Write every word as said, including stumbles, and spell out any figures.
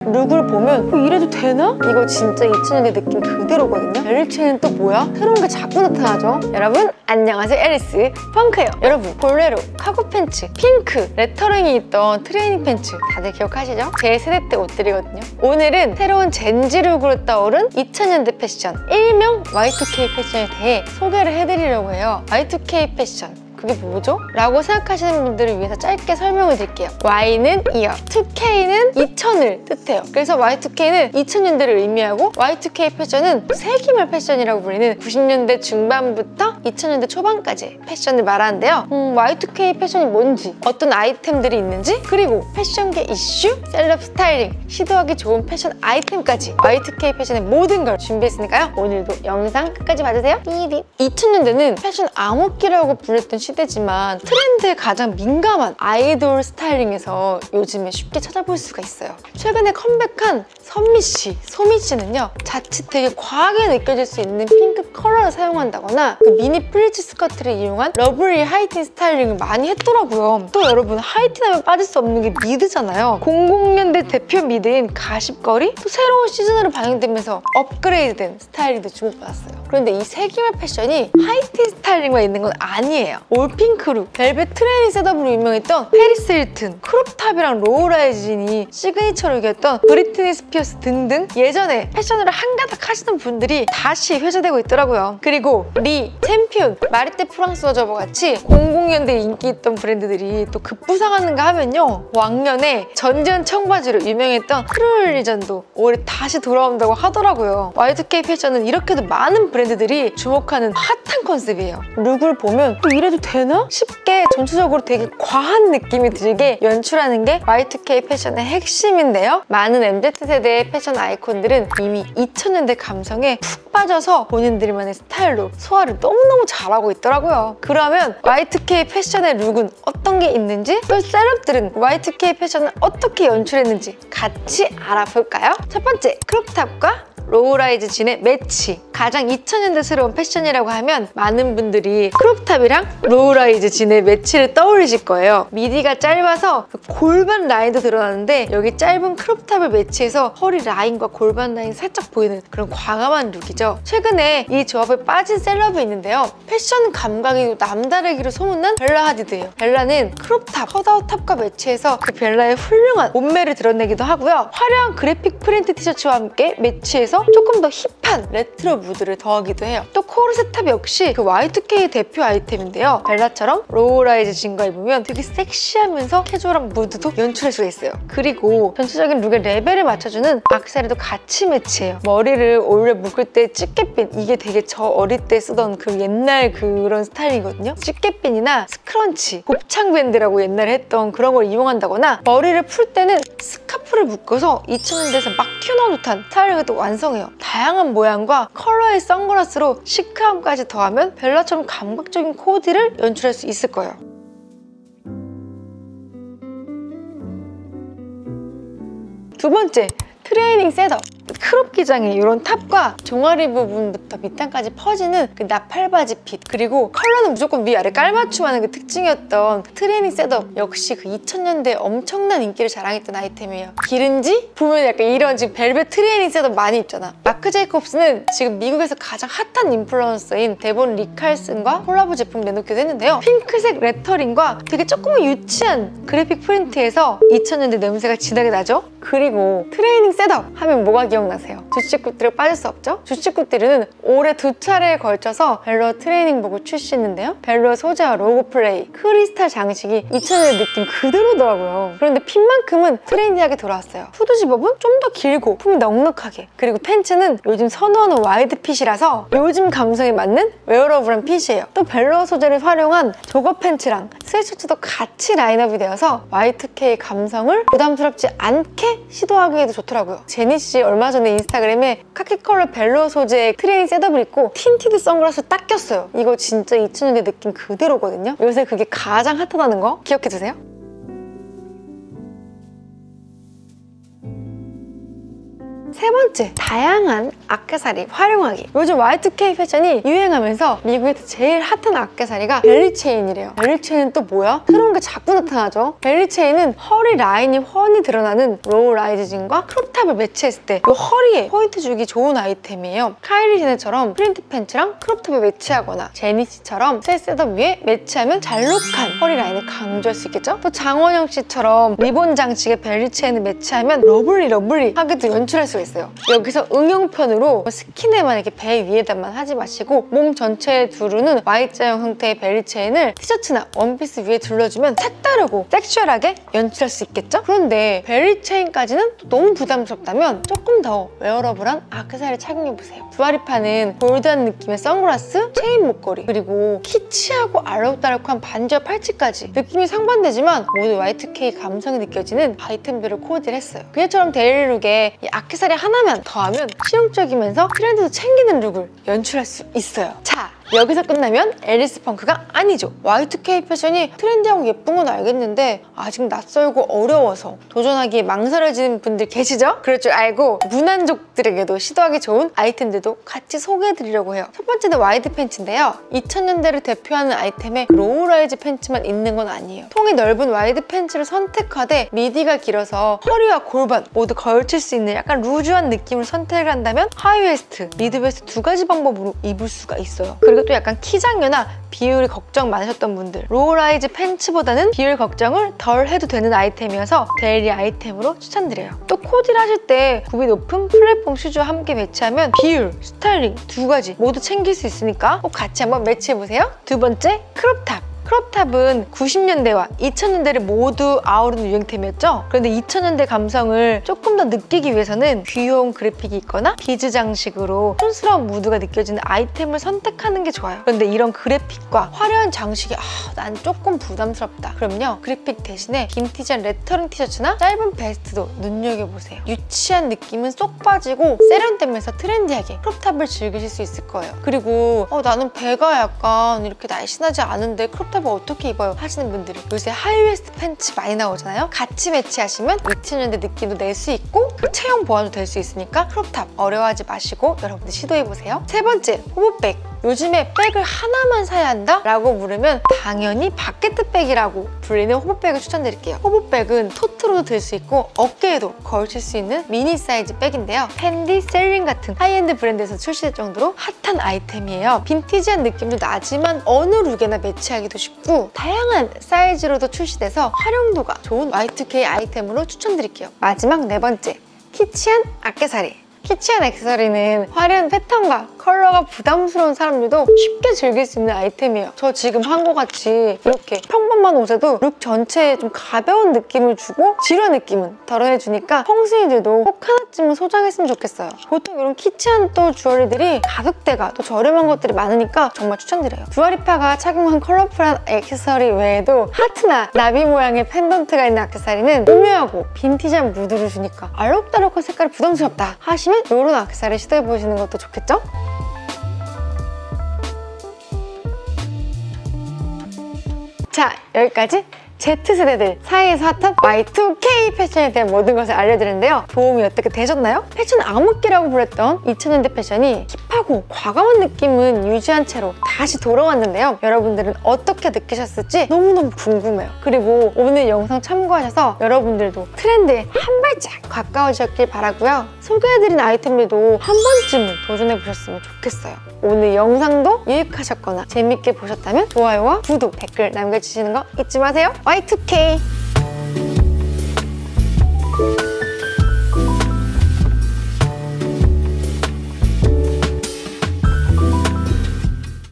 룩을 보면 어, 이래도 되나? 이거 진짜 이천 년대 느낌 그대로거든요. 엘리체는 또 뭐야? 새로운 게 자꾸 나타나죠. 여러분 안녕하세요, 앨리스 펑크예요. 여러분 볼레로, 카고 팬츠, 핑크, 레터링이 있던 트레이닝 팬츠 다들 기억하시죠? 제 세대 때 옷들이거든요. 오늘은 새로운 젠지 룩으로 떠오른 이천 년대 패션, 일명 와이 투 케이 패션에 대해 소개를 해드리려고 해요. 와이 투 케이 패션 그게 뭐죠? 라고 생각하시는 분들을 위해서 짧게 설명을 드릴게요. Y는 이어, 투 케이는 이천을 뜻해요. 그래서 와이 투 케이는 이천 년대를 의미하고 와이 투 케이 패션은 세기말 패션이라고 불리는 구십 년대 중반부터 이천 년대 초반까지 패션을 말하는데요. 음, 와이 투 케이 패션이 뭔지, 어떤 아이템들이 있는지, 그리고 패션계 이슈, 셀럽 스타일링, 시도하기 좋은 패션 아이템까지 와이 투 케이 패션의 모든 걸 준비했으니까요. 오늘도 영상 끝까지 봐주세요. 삐리. 이천 년대는 패션 암흑기라고 불렸던 시대 시대지만 트렌드에 가장 민감한 아이돌 스타일링에서 요즘에 쉽게 찾아볼 수가 있어요. 최근에 컴백한 선미씨, 소미씨는요 자칫 되게 과하게 느껴질 수 있는 핑크 컬러를 사용한다거나 그 미니 플리츠 스커트를 이용한 러블리 하이틴 스타일링을 많이 했더라고요. 또 여러분, 하이틴 하면 빠질 수 없는 게 미드잖아요. 공공 년대 대표 미드인 가십걸이 또 새로운 시즌으로 방영되면서 업그레이드된 스타일링도 주목받았어요. 그런데 이 세기말 패션이 하이틴 스타일링만 있는 건 아니에요. 올핑크룩, 벨벳 트레이닝 셋업으로 유명했던 페리스 힐튼, 크롭탑이랑 로우라이진이 시그니처 룩이었던 브리트니 스피어스 등등 예전에 패션으로 한가닥 하시는 분들이 다시 회자되고 있더라고요. 그리고 리, 챔피온, 마리떼 프랑스어 저버같이 공공 년대에 인기 있던 브랜드들이 또 급부상하는가 하면요, 왕년에 전지현 청바지로 유명했던 트루리전도 올해 다시 돌아온다고 하더라고요. 와이 투 케이 패션은 이렇게도 많은 브랜드들이 주목하는 핫한 컨셉이에요. 룩을 보면 또 이래도 되나? 쉽게 전체적으로 되게 과한 느낌이 들게 연출하는 게 와이 투 케이 패션의 핵심인데요. 많은 엠지 세대의 패션 아이콘들은 이미 이천 년대 감성에 푹 빠져서 본인들만의 스타일로 소화를 너무너무 잘하고 있더라고요. 그러면 와이 투 케이 패션의 룩은 어떤 게 있는지, 또 셀럽들은 와이 투 케이 패션을 어떻게 연출했는지 같이 알아볼까요? 첫 번째, 크롭탑과 로우라이즈 진의 매치. 가장 이천 년대스러운 패션이라고 하면 많은 분들이 크롭탑이랑 로우라이즈 진의 매치를 떠올리실 거예요. 미디가 짧아서 그 골반 라인도 드러나는데 여기 짧은 크롭탑을 매치해서 허리 라인과 골반 라인이 살짝 보이는 그런 과감한 룩이죠. 최근에 이 조합에 빠진 셀럽이 있는데요. 패션 감각이 남다르기로 소문난 벨라 하디드예요. 벨라는 크롭탑, 컷아웃 탑과 매치해서 그 벨라의 훌륭한 몸매를 드러내기도 하고요. 화려한 그래픽 프린트 티셔츠와 함께 매치해서 조금 더 힙한 레트로 무드를 더하기도 해요. 또 코르셋 탑 역시 그 와이 투 케이 대표 아이템인데요. 벨라처럼 로우라이즈 진과 입으면 되게 섹시하면서 캐주얼한 무드도 연출할 수가 있어요. 그리고 전체적인 룩의 레벨을 맞춰주는 악세사리도 같이 매치해요. 머리를 올려 묶을 때 찌개핀, 이게 되게 저 어릴 때 쓰던 그 옛날 그런 스타일이거든요. 찌개핀이나 스크런치, 곱창 밴드라고 옛날에 했던 그런 걸 이용한다거나, 머리를 풀 때는 스카프를 묶어서 이천 년대에서 막 튀어나온 듯한 스타일을 또 완성해요. 다양한 모양과 컬러의 선글라스로 시크함까지 더하면 벨라처럼 감각적인 코디를 연출할 수 있을 거예요. 두 번째, 트레이닝 셋업. 크롭 기장의 이런 탑과 종아리 부분부터 밑단까지 퍼지는 그 나팔바지 핏, 그리고 컬러는 무조건 위아래 깔맞춤하는 그 특징이었던 트레이닝 셋업 역시 그 이천 년대에 엄청난 인기를 자랑했던 아이템이에요. 기른지? 보면 약간 이런 지금 벨벳 트레이닝 셋업 많이 입잖아. 마크 제이콥스는 지금 미국에서 가장 핫한 인플루언서인 데본 리칼슨과 콜라보 제품 내놓기도 했는데요. 핑크색 레터링과 되게 조금은 유치한 그래픽 프린트에서 이천 년대 냄새가 진하게 나죠? 그리고 트레이닝 셋업 하면 뭐가 기억나세요? 주치쿠띠를 빠질 수 없죠? 주치쿠띠는 올해 두 차례에 걸쳐서 벨로어 트레이닝복을 출시했는데요. 벨로어 소재와 로고 플레이, 크리스탈 장식이 이천 년대 느낌 그대로더라고요. 그런데 핏만큼은 트렌디하게 돌아왔어요. 후드 집업은 좀 더 길고 품이 넉넉하게, 그리고 팬츠는 요즘 선호하는 와이드 핏이라서 요즘 감성에 맞는 웨어러블한 핏이에요. 또 벨로어 소재를 활용한 조거 팬츠랑 스웨셔츠도 같이 라인업이 되어서 와이 투 케이 감성을 부담스럽지 않게 시도하기에도 좋더라고요. 제니씨 얼마 전에 인스타그램에 카키 컬러 벨로어 소재의 트레이닝 셋업을 입고 틴티드 선글라스 딱 꼈어요. 이거 진짜 이천 년대 느낌 그대로거든요. 요새 그게 가장 핫하다는 거 기억해두세요. 세 번째, 다양한 액세서리 활용하기. 요즘 와이 투 케이 패션이 유행하면서 미국에서 제일 핫한 액세서리가 벨리 체인이래요. 벨리 체인은 또 뭐야? 새로운 게 자꾸 나타나죠. 벨리 체인은 허리 라인이 훤히 드러나는 로우 라이즈 진과 크롭탑을 매치했을 때 이 허리에 포인트 주기 좋은 아이템이에요. 카일리 제네처럼 프린트 팬츠랑 크롭탑을 매치하거나 제니씨처럼 새 셋업 위에 매치하면 잘록한 허리 라인을 강조할 수 있겠죠? 또 장원영 씨처럼 리본 장식에 벨리 체인을 매치하면 러블리 러블리 하게도 연출할 수가 있어요. 여기서 응용편으로 스킨에만 이렇게 배 위에다만 하지 마시고 몸 전체에 두르는 Y자형 형태의 벨리 체인을 티셔츠나 원피스 위에 둘러주면 색다르고 섹슈얼하게 연출할 수 있겠죠? 그런데 벨리 체인까지는 또 너무 부담스럽다면 조금 더 웨어러블한 액세서리 착용해보세요. 두아리파는 볼드한 느낌의 선글라스, 체인 목걸이, 그리고 키치하고 알록달록한 반지와 팔찌까지 느낌이 상반되지만 모두 와이 투 케이 감성이 느껴지는 아이템들을 코디를 했어요. 그녀처럼 데일리룩에 이 액세서리 하나만 더하면 실용적이면서 트렌드도 챙기는 룩을 연출할 수 있어요. 자, 여기서 끝나면 앨리스 펑크가 아니죠. 와이 투 케이 패션이 트렌디하고 예쁜 건 알겠는데 아직 낯설고 어려워서 도전하기에 망설여지는 분들 계시죠? 그럴 줄 알고 무난족들에게도 시도하기 좋은 아이템들도 같이 소개해드리려고 해요. 첫 번째는 와이드 팬츠인데요. 이천 년대를 대표하는 아이템에 로우 라이즈 팬츠만 있는 건 아니에요. 통이 넓은 와이드 팬츠를 선택하되 미디가 길어서 허리와 골반 모두 걸칠 수 있는 약간 루즈한 느낌을 선택을 한다면 하이웨스트, 미드웨스트 두 가지 방법으로 입을 수가 있어요. 그리고 또 약간 키 장녀나 비율이 걱정 많으셨던 분들, 로우라이즈 팬츠보다는 비율 걱정을 덜 해도 되는 아이템이어서 데일리 아이템으로 추천드려요. 또 코디를 하실 때 굽이 높은 플랫폼 슈즈와 함께 매치하면 비율, 스타일링 두 가지 모두 챙길 수 있으니까 꼭 같이 한번 매치해보세요. 두 번째, 크롭탑. 크롭탑은 구십 년대와 이천 년대를 모두 아우르는 유행템이었죠? 그런데 이천 년대 감성을 조금 더 느끼기 위해서는 귀여운 그래픽이 있거나 비즈 장식으로 촌스러운 무드가 느껴지는 아이템을 선택하는 게 좋아요. 그런데 이런 그래픽과 화려한 장식이 아, 난 조금 부담스럽다. 그럼요, 그래픽 대신에 빈티지한 레터링 티셔츠나 짧은 베스트도 눈여겨보세요. 유치한 느낌은 쏙 빠지고 세련되면서 트렌디하게 크롭탑을 즐기실 수 있을 거예요. 그리고 어, 나는 배가 약간 이렇게 날씬하지 않은데 크롭탑 탑을 어떻게 입어요? 하시는 분들은 요새 하이웨스트 팬츠 많이 나오잖아요? 같이 매치하시면 이천 년대 느낌도 낼 수 있고 그 체형 보완도 될 수 있으니까 크롭탑 어려워하지 마시고 여러분들 시도해보세요. 세 번째, 호보백. 요즘에 백을 하나만 사야 한다? 라고 물으면 당연히 바게트백이라고 불리는 호보백을 추천드릴게요. 호보백은 토트로도 들 수 있고 어깨에도 걸칠 수 있는 미니 사이즈 백인데요. 펜디, 셀린 같은 하이엔드 브랜드에서 출시될 정도로 핫한 아이템이에요. 빈티지한 느낌도 나지만 어느 룩에나 매치하기도 쉽고 다양한 사이즈로도 출시돼서 활용도가 좋은 와이 투 케이 아이템으로 추천드릴게요. 마지막 네 번째, 키치한 액세서리. 키치한 액세서리는 화려한 패턴과 컬러가 부담스러운 사람들도 쉽게 즐길 수 있는 아이템이에요. 저 지금 한 거 같이 이렇게 평범한 옷에도 룩 전체에 좀 가벼운 느낌을 주고 지루한 느낌은 덜어내주니까 펑순이들도 꼭 하나쯤은 소장했으면 좋겠어요. 보통 이런 키치한 또 주얼리들이 가격대가 또 저렴한 것들이 많으니까 정말 추천드려요. 두아리파가 착용한 컬러풀한 액세서리 외에도 하트나 나비 모양의 펜던트가 있는 액세서리는 오묘하고 빈티지한 무드를 주니까 알록달록한 색깔이 부담스럽다 하시면 이런 액세서리 시도해보시는 것도 좋겠죠? 자, 여기까지 Z세대들 사이에서 핫한 와이 투 케이 패션에 대한 모든 것을 알려드렸는데요. 도움이 어떻게 되셨나요? 패션 암흑기라고 불렸던 이천 년대 패션이 힙하고 과감한 느낌은 유지한 채로 다시 돌아왔는데요. 여러분들은 어떻게 느끼셨을지 너무너무 궁금해요. 그리고 오늘 영상 참고하셔서 여러분들도 트렌드에 한 발짝 가까워지셨길 바라고요. 소개해드린 아이템들도 한 번쯤은 도전해보셨으면 좋겠어요. 오늘 영상도 유익하셨거나 재밌게 보셨다면 좋아요와 구독, 댓글 남겨주시는 거 잊지 마세요. 와이 투 케이